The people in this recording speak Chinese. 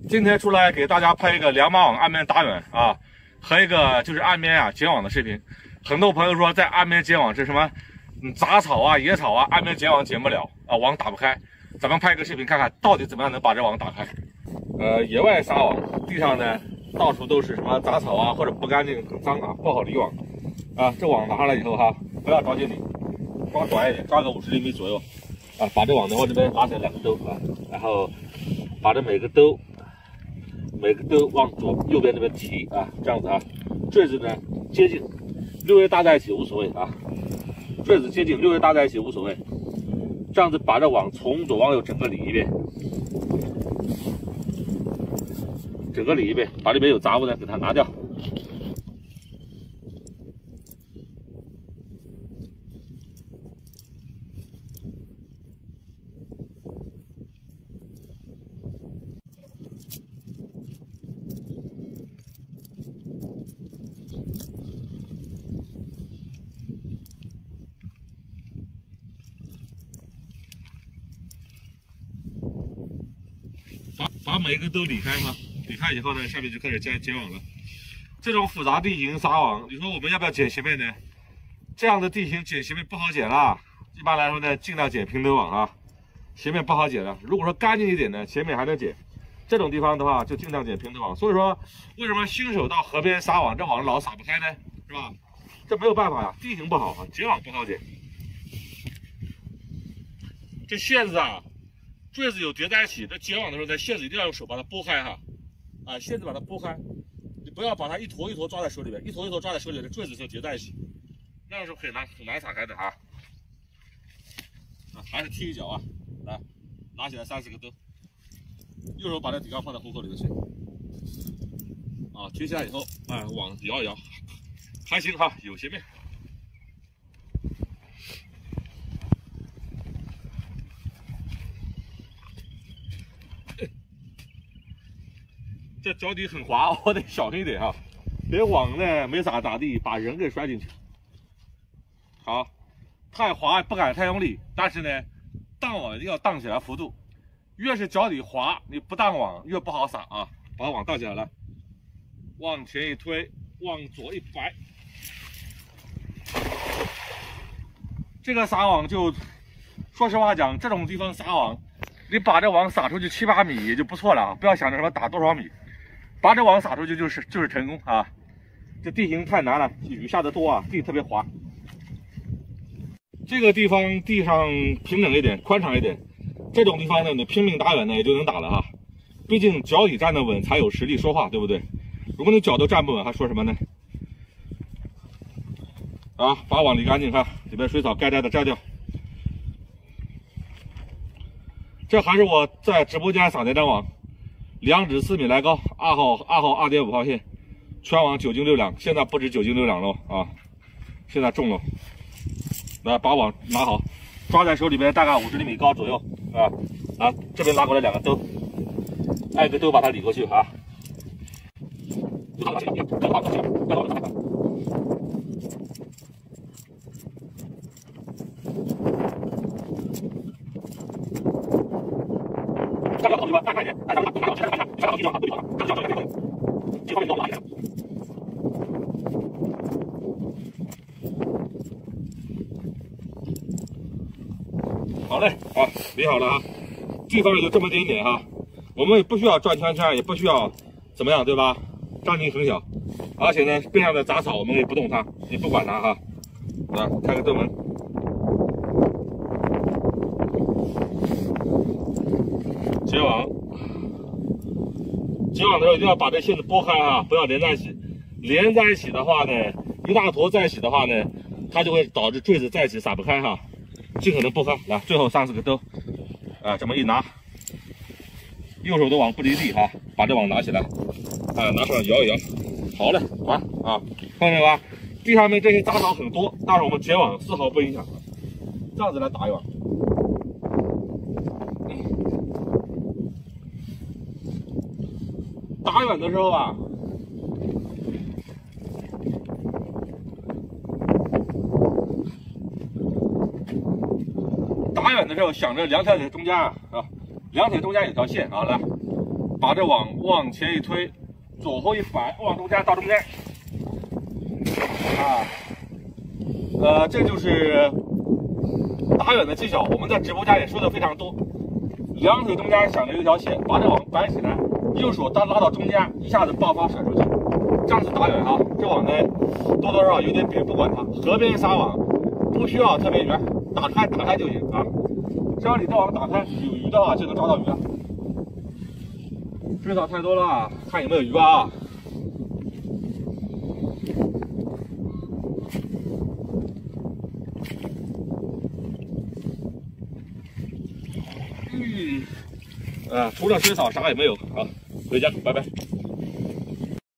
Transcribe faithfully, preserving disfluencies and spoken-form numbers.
今天出来给大家拍一个两码网岸边打远啊，和一个就是岸边啊剪网的视频。很多朋友说在岸边剪网是什么，嗯，杂草啊、野草啊，岸边剪网剪不了啊，网打不开。咱们拍一个视频看看到底怎么样能把这网打开。呃，野外撒网，地上呢到处都是什么杂草啊，或者不干净、很脏啊，不好离网啊。这网拿上来以后哈，不要着急理，抓短一点，抓个五十厘米左右啊，把这网呢往这边拉起来两个兜啊，然后把这每个兜。每个都往左右边这边提啊，这样子啊，坠子呢接近，略微搭在一起无所谓啊，坠子接近，略微搭在一起无所谓，这样子把这网从左往右整个理一遍，整个理一遍，把里面有杂物呢给它拿掉。把把每一个都理开嘛，理开以后呢，下面就开始接接网了。这种复杂地形撒网，你说我们要不要剪斜面呢？这样的地形剪斜面不好剪啦。一般来说呢，尽量剪平头网啊，斜面不好剪了。如果说干净一点呢，斜面还能剪。这种地方的话，就尽量剪平头网。所以说，为什么新手到河边撒网，这网老撒不开呢？是吧？这没有办法呀，地形不好啊，剪网不好剪。这线子啊。坠子有叠在一起，这剪网的时候呢，线子一定要用手把它拨开哈，啊，线子把它拨开，你不要把它一坨一坨抓在手里边，一坨一坨抓在手里边，这坠子就叠在一起，那样是很难很难撒开的啊。啊，还是踢一脚啊，来，拿起来三四个兜，右手把这底缸放在虎口里头去，啊，提起来以后，哎，网摇一摇，还行哈，有斜面。这脚底很滑，我得小心一点哈，别网呢没撒咋地，把人给摔进去。好，太滑不敢太用力，但是呢，荡网一定要荡起来幅度，越是脚底滑，你不荡网越不好撒啊。把网荡起来了，往前一推，往左一摆，这个撒网就，说实话讲，这种地方撒网，你把这网撒出去七八米也就不错了啊，不要想着什么打多少米。把这网撒出去就是就是成功啊！这地形太难了，雨下的多啊，地特别滑。这个地方地上平整一点，宽敞一点，这种地方呢，你拼命打远呢也就能打了啊。毕竟脚底站得稳才有实力说话，对不对？如果你脚都站不稳，还说什么呢？啊，把网理干净哈，里边水草该摘的摘掉。这还是我在直播间撒的张网。两指四米来高，二号二号二点五号线，全网九斤六两，现在不止九斤六两了啊，现在重了。来，把网拿好，抓在手里边大概五十厘米高左右啊啊，这边拿过来两个兜，挨个兜把它理过去啊。大家好，对吧？大看一点，大家好，大家好，大家好，大家好，地方啊，对吧？大家好，对吧？这方面多拿一点。好嘞，好，理好了啊。地方也就这么点点哈，我们也不需要转圈圈，也不需要怎么样，对吧？张静很小，而且呢，边上的杂草我们也不动它，也不管它哈。啊，开个灯门。结网，结网的时候一定要把这线子拨开啊，不要连在一起。连在一起的话呢，一大坨在一起的话呢，它就会导致坠子在一起撒不开哈。尽可能拨开。来，最后三四个兜，啊，这么一拿，右手的网不离地哈，把这网拿起来，啊，拿上摇一摇，好嘞，完啊，看见吧？地上面这些杂草很多，但是我们结网丝毫不影响，这样子来打一网。打远的时候啊，打远的时候想着两条腿中间啊，啊，两腿中间有条线啊，来， 把这网往前一推，左后一摆，往中间到中间，啊，呃，这就是打远的技巧。我们在直播间也说的非常多。两腿中间想着一条线，把这网摆起来，右手单拉到中间，一下子爆发甩出去，这样子打远啊。这网呢，多多少少有点扁，不管它，河边撒网不需要特别远，打开打开就行啊。只要你这网打开有鱼的话，就能抓到鱼了。别打太多了，看有没有鱼啊。嗯，啊，除了水草啥也没有啊，回家，拜拜。